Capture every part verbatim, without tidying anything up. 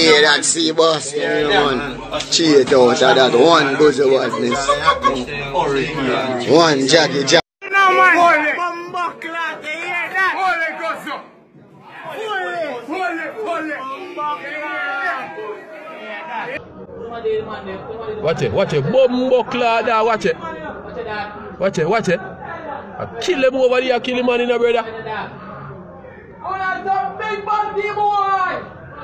Yeah, that sea boss, you know, man. Cheat out of that one buzzer badness. One jaggy jaggy. No man, hold it. Bumbuckle out, you hear that? Hold it, Gozo. Hold it, hold it, hold it. Bumbuckle out. Watch it, watch it. Bumbuckle there, watch it. Watch it, watch it. I kill him over there, kill him man in a brother. Oh, that's a big bunty boy.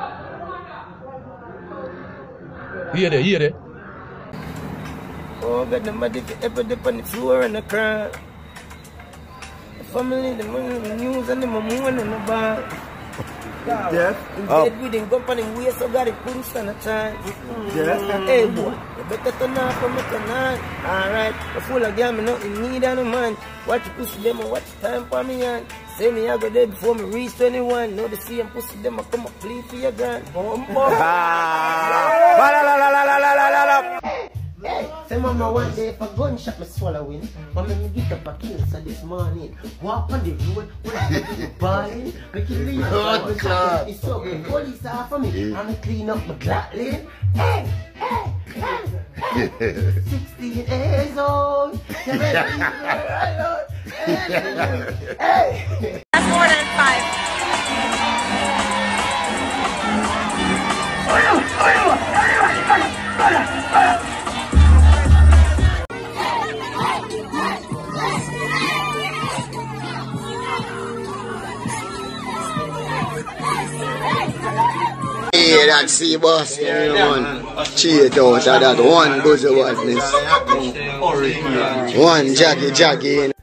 Hear that, hear that. Oh, got the muddy ever dip on the floor and the crowd. The family, the money, the news, and the moon and the bar. Yeah. Oh. Instead, we didn't go on him way, so got it couldn't stand a chance. Yeah. Hey, boy, you better turn off from me tonight. Alright, the full of game, me nothing need on the man. Watch the pussy them and watch time for me, and say me, I go there before me reach twenty-one. Know the same pussy them, I come up plea for your gun. Boom, boom. Hey, say mama one day if a gunshot me swallowing, mama me get up a kill so this morning. Walk on the road, when I get to the balling, make it leave the car. It's up, the police are for me, and I clean up my black lane. Hey, hey, hey, hey. sixteen years old. Hey. That's more than five. Yeah, that sea boss, you know, man. Cheat out of that one buzzer badness. One jaggy jaggy.